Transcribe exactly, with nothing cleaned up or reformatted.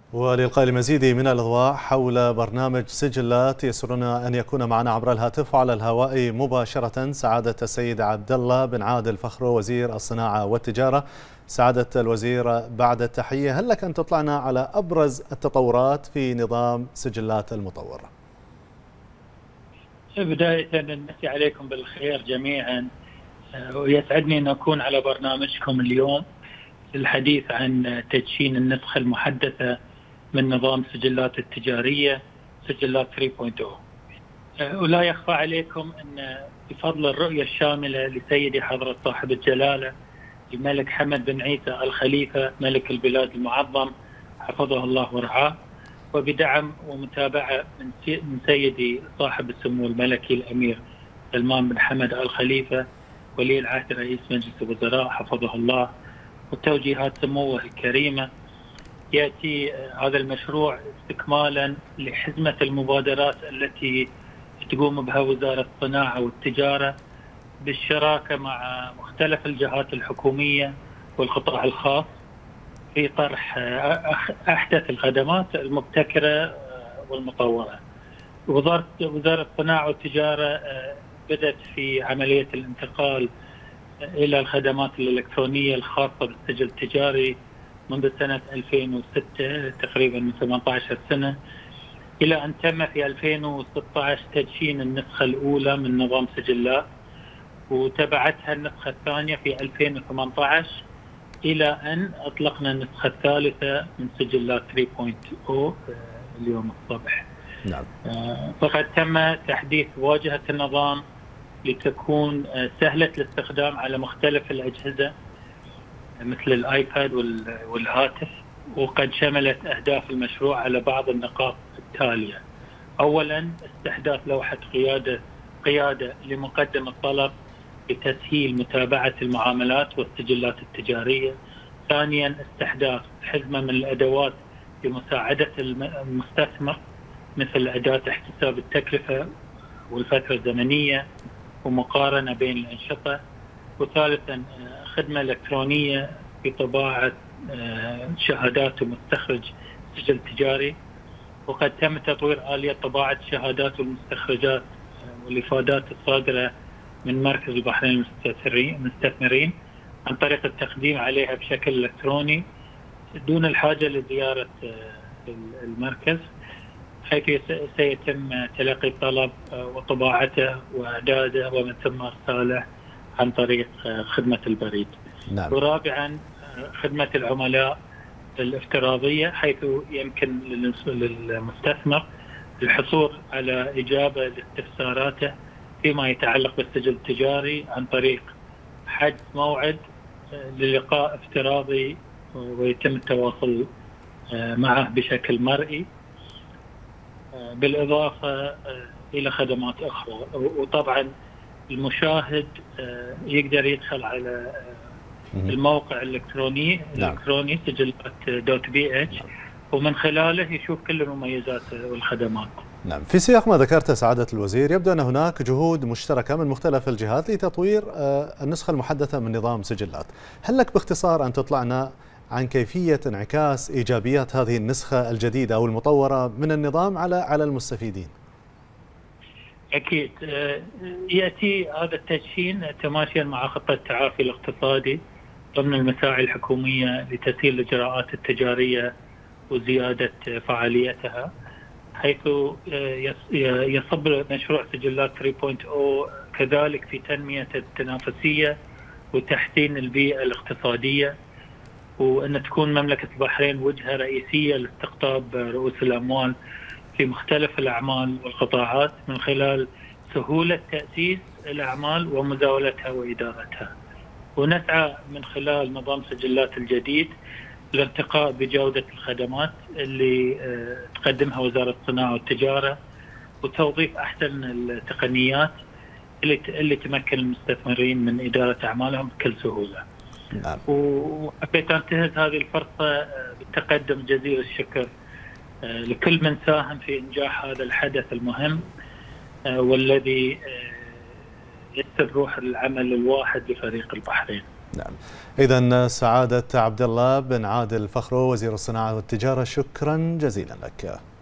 ولإلقاء المزيد من الأضواء حول برنامج سجلات يسرنا أن يكون معنا عبر الهاتف وعلى الهواء مباشرة سعادة السيد عبد الله بن عادل فخرو وزير الصناعة والتجارة. سعادة الوزير، بعد التحية، هل لك أن تطلعنا على أبرز التطورات في نظام سجلات المطورة؟ بداية نمسي عليكم بالخير جميعا، ويسعدني أن أكون على برنامجكم اليوم للحديث عن تدشين النسخة المحدثة من نظام سجلات التجارية سجلات ثلاثة نقطة صفر. ولا يخفى عليكم أن بفضل الرؤية الشاملة لسيدي حضرة صاحب الجلالة الملك حمد بن عيسى الخليفة ملك البلاد المعظم حفظه الله ورعاه، وبدعم ومتابعة من سيدي صاحب السمو الملكي الأمير سلمان بن حمد الخليفة ولي العهد رئيس مجلس الوزراء حفظه الله، وتوجيهات سموه الكريمة، يأتي هذا المشروع استكمالا لحزمة المبادرات التي تقوم بها وزارة الصناعة والتجارة بالشراكة مع مختلف الجهات الحكومية والقطاع الخاص في طرح أحدث الخدمات المبتكرة والمطورة. وزارة وزارة الصناعة والتجارة بدأت في عملية الانتقال إلى الخدمات الإلكترونية الخاصة بالسجل التجاري منذ سنة ألفين وستة، تقريبا من ثمانية عشر سنة، إلى أن تم في ألفين وستة عشر تدشين النسخة الأولى من نظام سجلات، وتبعتها النسخة الثانية في ألفين وثمانية عشر، إلى أن أطلقنا النسخة الثالثة من سجلات ثلاثة نقطة صفر اليوم الصبح. نعم. فقد تم تحديث واجهة النظام لتكون سهلة الاستخدام على مختلف الأجهزة مثل الآيباد والهاتف، وقد شملت أهداف المشروع على بعض النقاط التالية. أولا، استحداث لوحة قيادة قيادة لمقدم الطلب لتسهيل متابعة المعاملات والسجلات التجارية. ثانيا، استحداث حزمة من الأدوات لمساعدة المستثمر مثل أداة احتساب التكلفة والفترة الزمنية ومقارنة بين الأنشطة. وثالثا، خدمة إلكترونية في طباعة شهادات ومستخرج سجل تجاري، وقد تم تطوير آلية طباعة الشهادات والمستخرجات والإفادات الصادرة من مركز البحرين المستثمرين عن طريق التقديم عليها بشكل إلكتروني دون الحاجة لزيارة المركز، حيث سيتم تلقي الطلب وطباعته وإعداده ومن ثم إرساله عن طريق خدمة البريد. نعم. ورابعا، خدمة العملاء الافتراضية، حيث يمكن للمستثمر الحصول على إجابة لاستفساراته فيما يتعلق بالسجل التجاري عن طريق حجز موعد للقاء افتراضي ويتم التواصل معه بشكل مرئي، بالإضافة إلى خدمات أخرى. وطبعا المشاهد يقدر يدخل على الموقع الإلكتروني الإلكتروني سجلات دوت بي اتش، ومن خلاله يشوف كل المميزات والخدمات. نعم. في سياق ما ذكرت سعادة الوزير، يبدو أن هناك جهود مشتركة من مختلف الجهات لتطوير النسخة المحدثة من نظام سجلات. هل لك باختصار أن تطلعنا عن كيفية انعكاس إيجابيات هذه النسخة الجديدة أو المطورة من النظام على على المستفيدين؟ أكيد. يأتي هذا التدشين تماشيا مع خطة التعافي الاقتصادي ضمن المساعي الحكومية لتسهيل الإجراءات التجارية وزيادة فعاليتها، حيث يصب مشروع سجلات ثلاثة نقطة صفر كذلك في تنمية التنافسية وتحسين البيئة الاقتصادية، وأن تكون مملكة البحرين وجهة رئيسية لاستقطاب رؤوس الأموال في مختلف الأعمال والقطاعات من خلال سهولة تأسيس الأعمال ومزاولتها وإدارتها. ونسعى من خلال نظام سجلات الجديد الارتقاء بجودة الخدمات اللي تقدمها وزارة الصناعة والتجارة، وتوظيف أحسن التقنيات اللي اللي تمكن المستثمرين من إدارة أعمالهم بكل سهولة. نعم. وحبيت أنتهز هذه الفرصة بالتقدم جزيل الشكر لكل من ساهم في إنجاح هذا الحدث المهم والذي يسر روح العمل الواحد لفريق البحرين. نعم. إذن سعادة عبد الله بن عادل الفخرو وزير الصناعة والتجارة، شكرا جزيلا لك.